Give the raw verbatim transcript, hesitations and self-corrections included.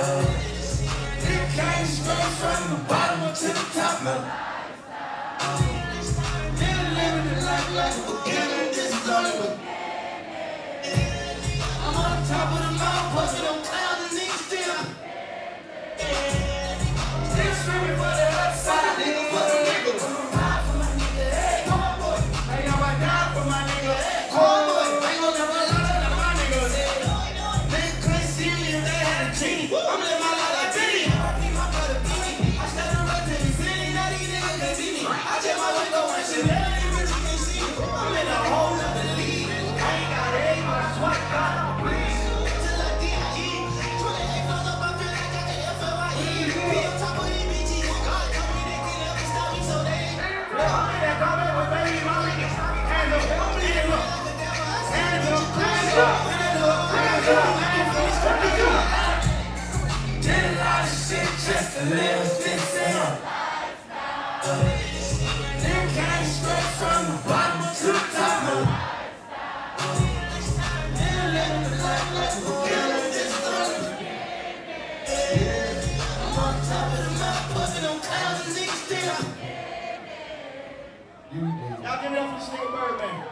It came straight from the bottom to the top, man. Been living the life like a beginner, this is only what. I'm on top of the mountain, pushing on clouds and these still. Still screaming for the upside, nigga, for the nigga. Die for my nigga, hey, come on, boy. Hey, yo, I die for my nigga, hey, come on, boy. Ain't gon' never lie to my niggas. Nigga couldn't see me if they had a genie. I'm living my life like Diddy. I keep my brother beat me. I stand up to the city, now these niggas can't see me. I check my window and shit, they really can't see me. I'm in a whole nother league. I ain't got eight, but I swear to God, I'm a breeze. Just like D I E. twenty-eight flows up, I feel like I got F L I E. Be on top of these bitches. God told me they could never stop me, so they ain't. Look, I'm in that garbage with baby, my niggas. Hands up, hands up. Hands up, hands up, hands up, hands up. Did a lot of shit just to live this out. Then came straight from the bottom to the top, man. Then living the life like a beginner, this is only. I'm on top of the mountain, pushing on clouds and these still. Y'all give it up for this nigga Birdman.